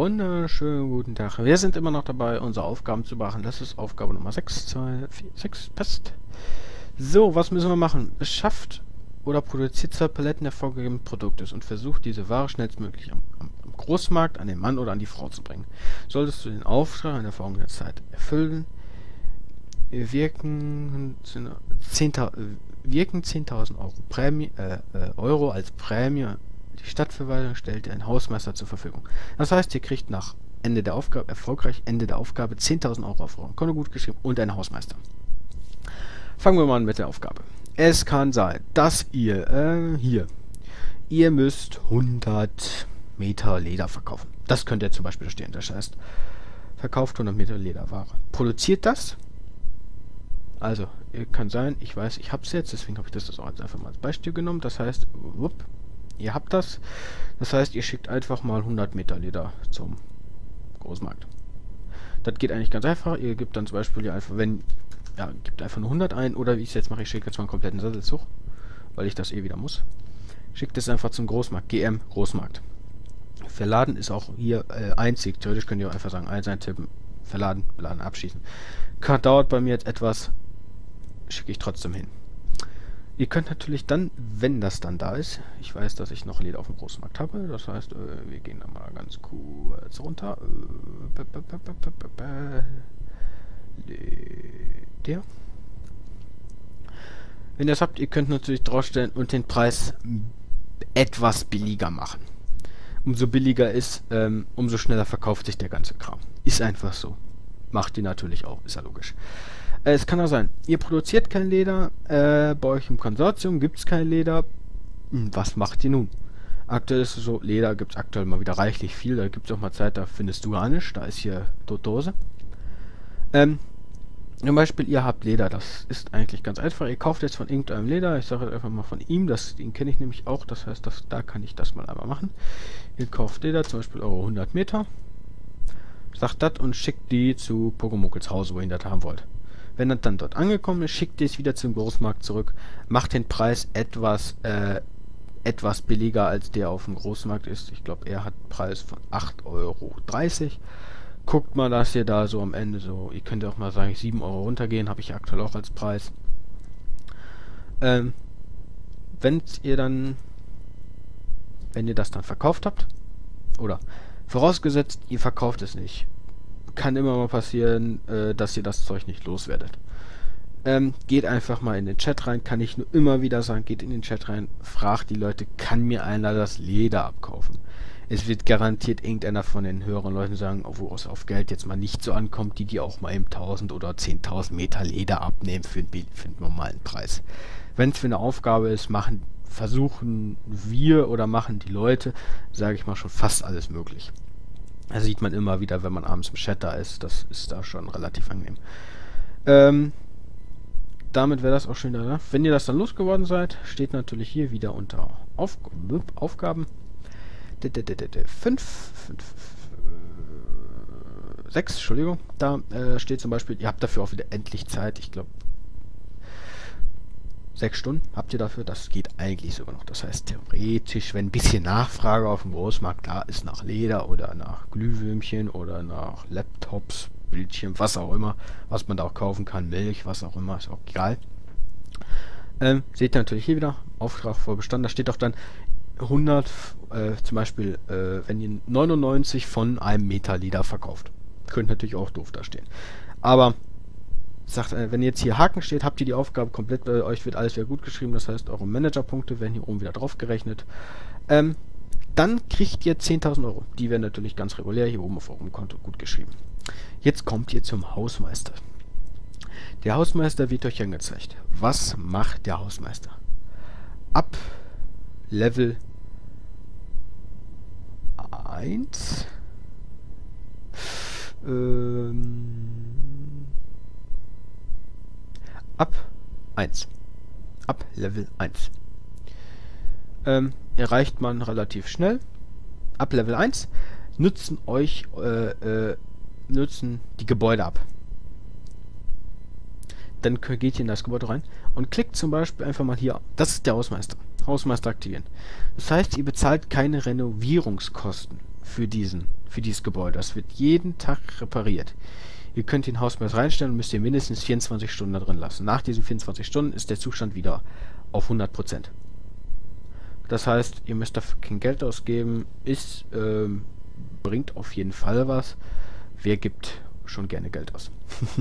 wunderschönen guten Tag. Wir sind immer noch dabei, unsere Aufgaben zu machen. Das ist Aufgabe Nummer 6, 2, 4, 6, passt. So, was müssen wir machen? Beschafft oder produziert 2 Paletten der vorgegebenen Produktes und versucht, diese Ware schnellstmöglich am Großmarkt an den Mann oder an die Frau zu bringen. Solltest du den Auftrag in der folgenden Zeit erfüllen, wirken 10.000 Euro als Prämie. Die Stadtverwaltung stellt dir einen Hausmeister zur Verfügung. Das heißt, ihr kriegt nach Ende der Aufgabe, erfolgreich Ende der Aufgabe, 10.000 Euro auf eurem Konto gut geschrieben und einen Hausmeister. Fangen wir mal an mit der Aufgabe. Es kann sein, dass ihr, ihr müsst 100 Meter Leder verkaufen. Das könnt ihr zum Beispiel stehen. Das heißt, verkauft 100 Meter Lederware. Produziert das. Also, kann sein, ich weiß, ich habe es jetzt, deswegen habe ich das auch jetzt einfach mal als Beispiel genommen. Das heißt, ihr habt das. Das heißt, ihr schickt einfach mal 100 Meter Leder zum Großmarkt. Das geht eigentlich ganz einfach. Ihr gebt dann zum Beispiel einfach, gebt einfach nur 100 ein, oder wie ich es jetzt mache, ich schicke jetzt mal einen kompletten Sattelzug, weil ich das wieder muss. Schickt es einfach zum Großmarkt, GM Großmarkt. Verladen ist auch hier einzig. Theoretisch könnt ihr auch einfach sagen, eins eintippen, verladen, beladen, abschließen. Dauert bei mir jetzt etwas, schicke ich trotzdem hin. Ihr könnt natürlich dann, wenn das dann da ist, ich weiß, dass ich noch Leder auf dem Großmarkt habe, das heißt, wir gehen da mal ganz kurz runter. Der. Wenn ihr das habt, ihr könnt natürlich draufstellen und den Preis etwas billiger machen. Umso billiger ist, umso schneller verkauft sich der ganze Kram. Ist einfach so. Macht ihr natürlich auch, ist ja logisch. Es kann auch sein, ihr produziert kein Leder, bei euch im Konsortium gibt es kein Leder. Was macht ihr nun? Aktuell ist es so, Leder gibt es aktuell mal wieder reichlich viel, da gibt es auch mal Zeit, da findest du gar nicht, da ist hier Totose. Zum Beispiel, ihr habt Leder, das ist eigentlich ganz einfach, ihr kauft jetzt von irgendeinem Leder, ich sage jetzt einfach mal von ihm, den kenne ich nämlich auch, das heißt, da kann ich das mal einmal machen. Ihr kauft Leder, zum Beispiel eure 100 Meter, sagt das und schickt die zu Pogomokels Haus, wo ihr das haben wollt. Wenn das dann dort angekommen ist, schickt ihr es wieder zum Großmarkt zurück, macht den Preis etwas billiger als der auf dem Großmarkt ist. Ich glaube, er hat einen Preis von 8,30 Euro. Guckt mal, dass ihr da so am Ende so, ihr könnt ja auch mal sagen, 7 Euro runtergehen, habe ich aktuell auch als Preis. Wenn ihr das dann verkauft habt, oder vorausgesetzt, ihr verkauft es nicht, kann immer mal passieren, dass ihr das Zeug nicht loswerdet. Geht einfach mal in den Chat rein, kann ich nur immer wieder sagen, geht in den Chat rein, fragt die Leute, kann mir einer das Leder abkaufen? Es wird garantiert irgendeiner von den höheren Leuten sagen, wo es auf Geld jetzt mal nicht so ankommt, die auch mal eben 1000 oder 10.000 Meter Leder abnehmen für einen normalen Preis. Wenn es für eine Aufgabe ist, versuchen wir oder machen die Leute, sage ich mal, schon fast alles möglich. Das sieht man immer wieder, wenn man abends im Chat da ist. Das ist da schon relativ angenehm. Damit wäre das auch schon wieder da. Wenn ihr das dann losgeworden seid, steht natürlich hier wieder unter Aufgaben 6, Entschuldigung. Da steht zum Beispiel, ihr habt dafür auch wieder endlich Zeit. Ich glaube, 6 Stunden habt ihr dafür, das geht eigentlich sogar noch. Das heißt, theoretisch, wenn ein bisschen Nachfrage auf dem Großmarkt da ist, nach Leder oder nach Glühwürmchen oder nach Laptops, Bildschirm, was auch immer, was man da auch kaufen kann, Milch, was auch immer, ist auch egal. Seht ihr natürlich hier wieder, Auftrag vor Bestand, da steht auch dann 100, zum Beispiel, wenn ihr 99 von einem Meter Leder verkauft. Könnte natürlich auch doof da stehen. Aber sagt, wenn jetzt hier Haken steht, habt ihr die Aufgabe komplett bei euch, wird alles wieder gut geschrieben, das heißt, eure Managerpunkte werden hier oben wieder drauf gerechnet. Dann kriegt ihr 10.000 Euro. Die werden natürlich ganz regulär hier oben auf eurem Konto gut geschrieben. Jetzt kommt ihr zum Hausmeister. Der Hausmeister wird euch angezeigt. Was macht der Hausmeister? Ab Level 1 ab Level 1 erreicht man relativ schnell. Ab Level 1 nutzen die Gebäude ab. Dann geht ihr in das Gebäude rein und klickt zum Beispiel einfach mal hier. Das ist der Hausmeister. Hausmeister aktivieren. Das heißt, ihr bezahlt keine Renovierungskosten für für dieses Gebäude. Das wird jeden Tag repariert. Ihr könnt den Hausmeister reinstellen und müsst ihr mindestens 24 Stunden da drin lassen. Nach diesen 24 Stunden ist der Zustand wieder auf 100%. Das heißt, ihr müsst dafür kein Geld ausgeben. Bringt auf jeden Fall was. Wer gibt schon gerne Geld aus?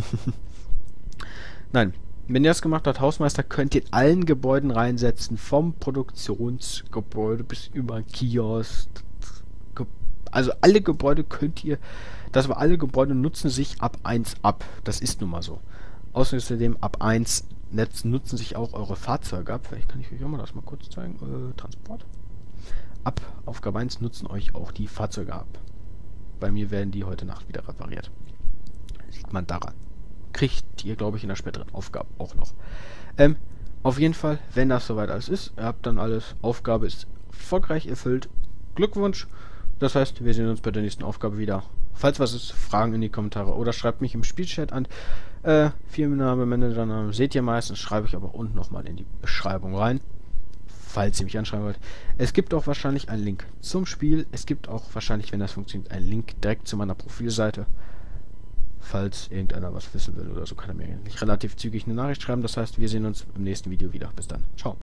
Nein, wenn ihr das gemacht habt, Hausmeister, könnt ihr in allen Gebäuden reinsetzen, vom Produktionsgebäude bis über Kiosk. Also alle Gebäude könnt ihr, alle Gebäude nutzen sich ab 1 ab. Das ist nun mal so. Außerdem ab 1 nutzen sich auch eure Fahrzeuge ab. Vielleicht kann ich euch auch mal das mal kurz zeigen. Transport. Ab Aufgabe 1 nutzen euch auch die Fahrzeuge ab. Bei mir werden die heute Nacht wieder repariert. Sieht man daran. Kriegt ihr, glaube ich, in der späteren Aufgabe auch noch. Auf jeden Fall, wenn das soweit alles ist, ihr habt dann alles, Aufgabe ist erfolgreich erfüllt. Glückwunsch. Das heißt, wir sehen uns bei der nächsten Aufgabe wieder. Falls was ist, Fragen in die Kommentare oder schreibt mich im Spielchat an. Firmenname, Managernamen seht ihr meistens, schreibe ich aber unten nochmal in die Beschreibung rein, falls ihr mich anschreiben wollt. Es gibt auch wahrscheinlich einen Link zum Spiel. Es gibt auch wahrscheinlich, wenn das funktioniert, einen Link direkt zu meiner Profilseite. Falls irgendeiner was wissen will oder so, kann er mir eigentlich relativ zügig eine Nachricht schreiben. Das heißt, wir sehen uns im nächsten Video wieder. Bis dann. Ciao.